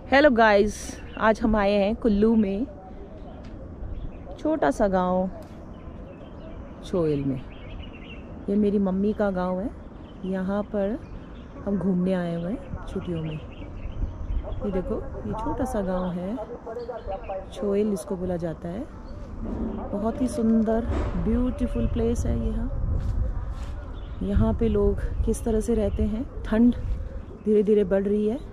Hello guys, आज हम आए हैं कुल्लू में, छोटा सा गांव छोयल में। ये मेरी मम्मी का गांव है। यहाँ पर हम घूमने आए हुए हैं छुट्टियों में। ये देखो, ये छोटा सा गांव है, छोयल इसको बोला जाता है। बहुत ही सुंदर ब्यूटीफुल प्लेस है यहाँ पे लोग किस तरह से रहते हैं। ठंड धीरे धीरे बढ़ रही है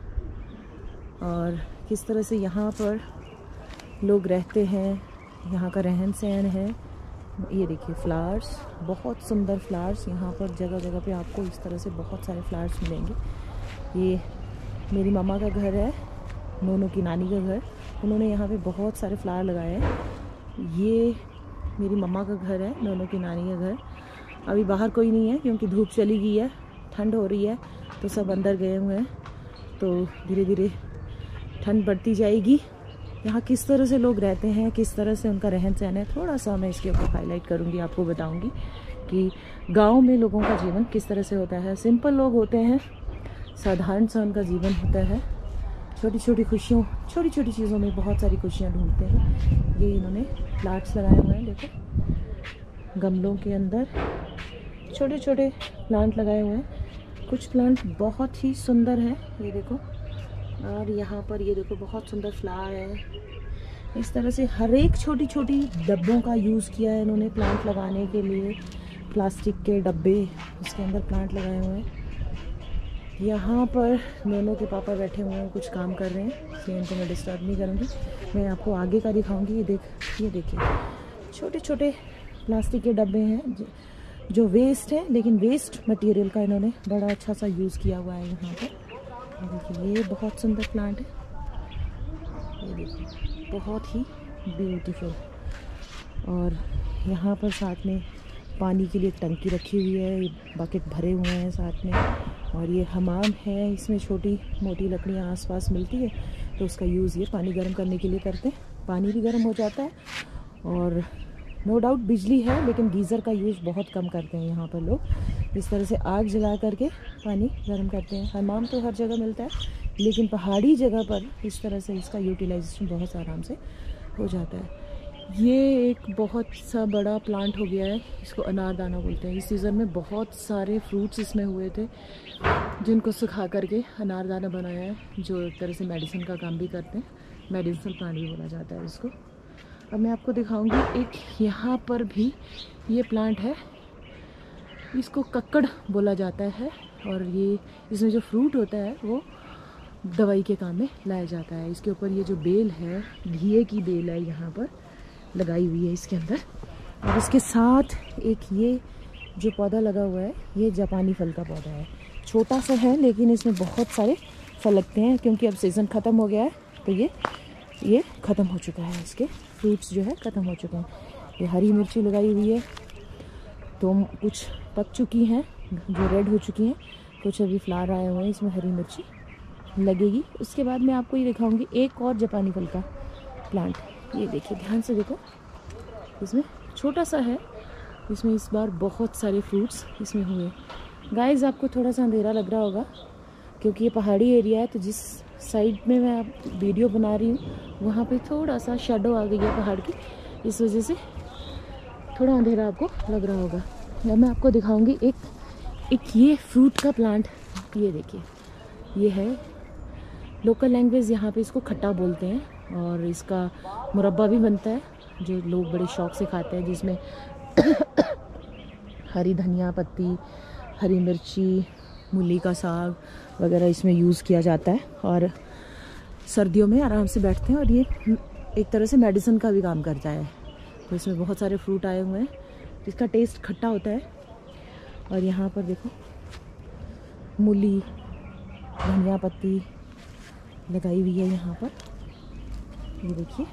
और किस तरह से यहाँ पर लोग रहते हैं, यहाँ का रहन सहन है। ये देखिए फ्लावर्स, बहुत सुंदर फ्लावर्स यहाँ पर जगह जगह पे आपको इस तरह से बहुत सारे फ्लावर्स मिलेंगे। ये मेरी मम्मा का घर है, नोनों की नानी का घर। उन्होंने यहाँ पे बहुत सारे फ्लावर लगाए हैं। ये मेरी मम्मा का घर है, नोनों की नानी का घर। अभी बाहर कोई नहीं है क्योंकि धूप चली गई है, ठंड हो रही है, तो सब अंदर गए हुए हैं। तो धीरे धीरे ठंड बढ़ती जाएगी। यहाँ किस तरह से लोग रहते हैं, किस तरह से उनका रहन सहन है, थोड़ा सा मैं इसके ऊपर हाईलाइट करूँगी, आपको बताऊँगी कि गांव में लोगों का जीवन किस तरह से होता है। सिंपल लोग होते हैं, साधारण सा उनका जीवन होता है। छोटी छोटी खुशियों, छोटी छोटी चीज़ों में बहुत सारी खुशियाँ ढूंढते हैं। ये इन्होंने प्लांट्स लगाए हुए हैं, देखो गमलों के अंदर छोटे छोटे प्लांट लगाए हुए हैं। कुछ प्लांट बहुत ही सुंदर है, ये देखो। और यहाँ पर ये देखो बहुत सुंदर फ्लावर है। इस तरह से हर एक छोटी छोटी डब्बों का यूज़ किया है इन्होंने प्लांट लगाने के लिए। प्लास्टिक के डब्बे, उसके अंदर प्लांट लगाए हुए हैं। यहाँ पर नोनों के पापा बैठे हुए हैं, कुछ काम कर रहे हैं, इसलिए इनको मैं डिस्टर्ब नहीं करूँगी। मैं आपको आगे का दिखाऊँगी। ये देखिए छोटे छोटे प्लास्टिक के डब्बे हैं जो वेस्ट है, लेकिन वेस्ट मटेरियल का इन्होंने बड़ा अच्छा सा यूज़ किया हुआ है यहाँ पर। देखिए ये बहुत सुंदर प्लांट है, ये देखिए बहुत ही ब्यूटीफुल। और यहाँ पर साथ में पानी के लिए एक टंकी रखी हुई है, ये बकेट भरे हुए हैं साथ में। और ये हमाम है, इसमें छोटी मोटी लकड़ियाँ आसपास मिलती है, तो उसका यूज़ ये पानी गर्म करने के लिए करते हैं। पानी भी गर्म हो जाता है और नो डाउट बिजली है, लेकिन गीज़र का यूज़ बहुत कम करते हैं यहाँ पर लोग। इस तरह से आग जला करके पानी गर्म करते हैं। हमाम तो हर जगह मिलता है, लेकिन पहाड़ी जगह पर इस तरह से इसका यूटिलाइजेशन बहुत आराम से हो जाता है। ये एक बहुत सा बड़ा प्लांट हो गया है, इसको अनारदाना बोलते हैं। इस सीज़न में बहुत सारे फ्रूट्स इसमें हुए थे, जिनको सुखा करके अनारदाना बनाया है, जो एक तरह से मेडिसिन का काम भी करते हैं। मेडिसिनल प्लांट भी बोला जाता है इसको। अब मैं आपको दिखाऊंगी, एक यहाँ पर भी ये प्लांट है, इसको कक्कड़ बोला जाता है। और ये इसमें जो फ्रूट होता है वो दवाई के काम में लाया जाता है। इसके ऊपर ये जो बेल है, घिए की बेल है, यहाँ पर लगाई हुई है इसके अंदर। और इसके साथ एक ये जो पौधा लगा हुआ है, ये जापानी फल का पौधा है। छोटा सा है, लेकिन इसमें बहुत सारे फल लगते हैं, क्योंकि अब सीज़न ख़त्म हो गया है, तो ये ख़त्म हो चुका है, इसके फ्रूट्स जो है ख़त्म हो चुके हैं। ये हरी मिर्ची लगाई हुई है, तो कुछ पक चुकी हैं, जो रेड हो चुकी हैं, कुछ अभी फ्लावर आए हुए हैं, इसमें हरी मिर्ची लगेगी। उसके बाद मैं आपको ये दिखाऊंगी एक और जापानी फल का प्लांट। ये देखिए, ध्यान से देखो, इसमें छोटा सा है, इसमें इस बार बहुत सारे फ्रूट्स इसमें हुए। गाइस, आपको थोड़ा सा अंधेरा लग रहा होगा क्योंकि ये पहाड़ी एरिया है, तो जिस साइड में मैं आप वीडियो बना रही हूँ वहाँ पे थोड़ा सा शेडो आ गई है पहाड़ की, इस वजह से थोड़ा अंधेरा आपको लग रहा होगा। अब मैं आपको दिखाऊंगी एक ये फ्रूट का प्लांट। ये देखिए, ये है, लोकल लैंग्वेज यहाँ पे इसको खट्टा बोलते हैं, और इसका मुरब्बा भी बनता है, जो लोग बड़े शौक से खाते हैं, जिसमें हरी धनिया पत्ती, हरी मिर्ची, मूली का साग वगैरह इसमें यूज़ किया जाता है। और सर्दियों में आराम से बैठते हैं, और ये एक तरह से मेडिसिन का भी काम करता है। तो इसमें बहुत सारे फ्रूट आए हुए हैं, इसका टेस्ट खट्टा होता है। और यहाँ पर देखो, मूली, धनिया पत्ती लगाई हुई है यहाँ पर, ये देखिए,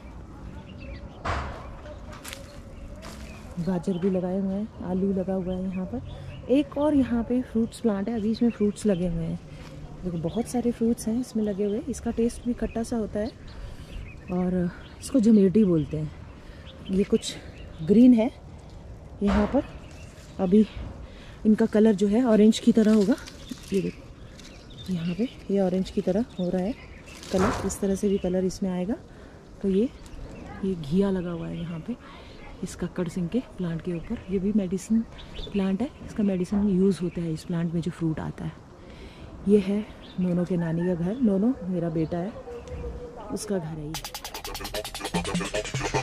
गाजर भी लगाए हुए हैं, आलू लगा हुआ है यहाँ पर। एक और यहाँ पे फ्रूट्स प्लांट है, अभी इसमें फ्रूट्स लगे हुए हैं, देखो बहुत सारे फ्रूट्स हैं इसमें लगे हुए। इसका टेस्ट भी खट्टा सा होता है, और इसको जमेटी बोलते हैं। ये कुछ ग्रीन है यहाँ पर, अभी इनका कलर जो है ऑरेंज की तरह होगा। ये देखो यहाँ पे ये ऑरेंज की तरह हो रहा है, कलर, इस तरह से भी कलर इसमें आएगा। तो ये घिया लगा हुआ है यहाँ पे इस कक्कड़ सिंह के प्लांट के ऊपर। ये भी मेडिसिन प्लांट है, इसका मेडिसिन यूज़ होता है इस प्लांट में जो फ्रूट आता है। ये है नोनो के नानी का घर। नोनो मेरा बेटा है, उसका घर है ये।